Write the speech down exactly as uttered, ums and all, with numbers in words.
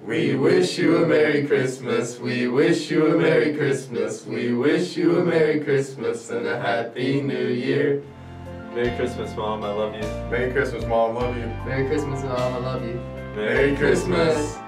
We wish you a Merry Christmas, we wish you a Merry Christmas, we wish you a Merry Christmas and a Happy New Year. Merry Christmas, Mom, I love you. Merry Christmas, Mom, love you. Merry Christmas, Mom, I love you. Merry Merry Christmas.